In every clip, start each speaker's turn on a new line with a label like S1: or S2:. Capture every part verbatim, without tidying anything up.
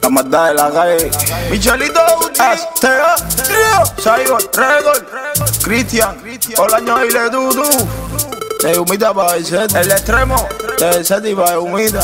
S1: La maldad de la calle. Michelito, Asteo, Saigon, Regol, Cristian, Olaño y Le Dudu. De humita para el set, el extremo, de set y para humita.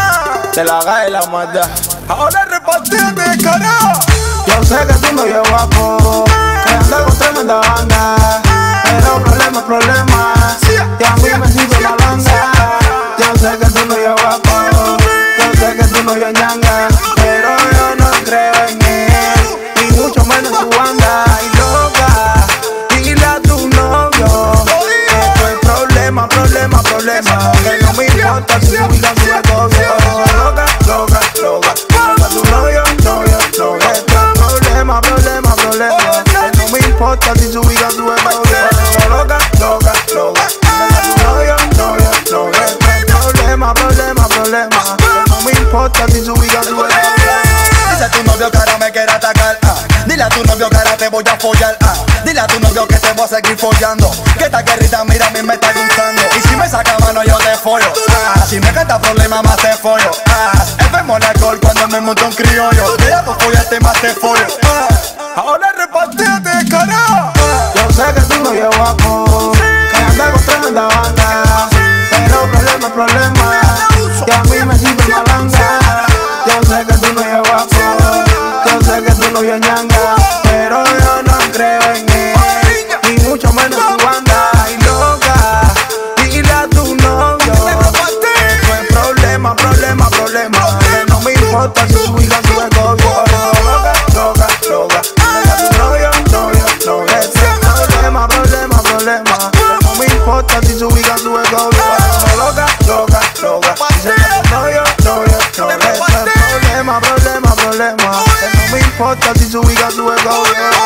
S1: De la calle la maldad. Ahora repartime, carajo. Yo sé que tú no llevas poco, que andas con tremenda banda, pero problema, problema, y a mí me sirve la banda. Yo sé que tú no llevas poco, yo sé que tú no llevas ñanga, pero yo no creo en él, y mucho menos en tu banda. Y loca, dile a tu novio que esto es problema, problema, problema, que no me importa si tu vida sube todo. Loca, loca, loca, dile a tu novio, novio, novio. Problema, problema, problema, que no me importa si su vida sube todo. Loca, loca, loca, novio, novio, novio. Problema, problema, problema, que no me importa si su vida sube todo.
S2: Dice a tu novio que ahora me quiere atacar, ah. Dile a tu novio que ahora te voy a follar, ah. Dile a tu novio que te voy a seguir follando, que esta guerrita mira a mí me está gustando. Y si me saca mano yo te follo, ah. Si me canta problema más te follo, ah. Enfermo el alcohol cuando me monto un criollo, te hago follarte más te follo, ah. Ahora repartete, carajo.
S1: Yo sé que tú no llevas poco, que andas con tremenda banda, pero problema, problema, que a mí me sirve la banda. Yo sé que tú no llevas poco, yo sé que tú no llevas ñanga, pero yo no creo en él, ni mucho menos tu banda. Y loca, dile a tu novio que esto es problema, problema, problema, que no me importa si su hija sube todo. Loca, loca, loca, dile a tu novio, novio, novio. Problema, problema, problema, que no me importa si su hija sube todo. Loca, loca, loca, dile a tu novio, novio, novio. Problema, problema, problema, que no me importa si su hija sube todo.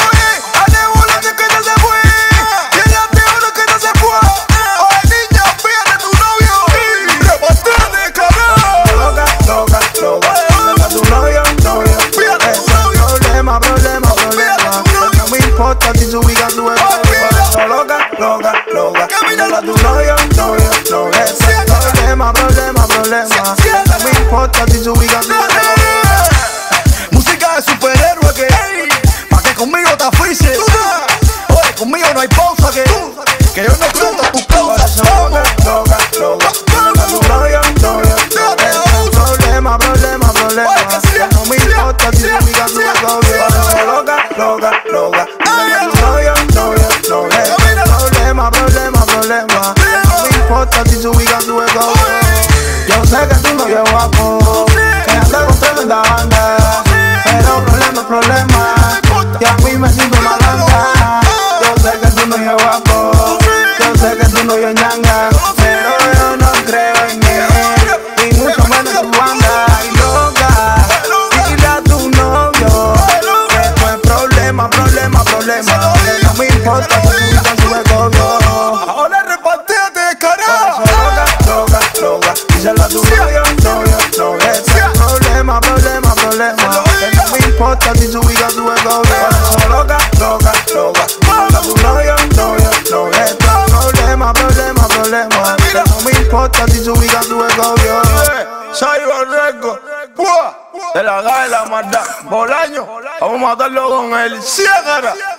S1: Si su vida sube todo. Loca, loca, loca, dile a tu novio, novio, novio. Problema, problema, problema, no me importa si su vida sube todo.
S2: Música de superhéroe que, pa' que conmigo te aficie. Oye, conmigo no hay pausa que, que yo no siento tus causas.
S1: Loca, loca, loca, dile a tu novio, novio, novio. Problema, problema, problema, que no me importa si su vida sube todo. Loca, loca, loca, dile a tu novio, novio, novio. Problema, problema, problema, que no me importa si su vida sube todo. Yo sé que tú no llevas poco, que andas con tremenda banda, pero problema, problema, que a mí me sirve la banda. Yo sé que tú no llevas poco, yo sé que tú no llevas ñanga, pero yo no creo en él, y mucho menos tu banda. Y loca, dile a tu novio que esto es problema, problema, problema, que no me importa si su vida sube todo.
S2: Ahora repartete, carajo.
S1: Loca, loca, loca, díselo a tu novio, novio, novio. Problema, problema, problema, que no me importa si su vida sube todo. Loca, loca, loca, díselo a tu novio, novio, novio. Problema, problema, problema, que no me importa si su vida sube todo. Soy Borrego, de la calle la maldad, Bolaño, vamos a matarlo con el Ciécara.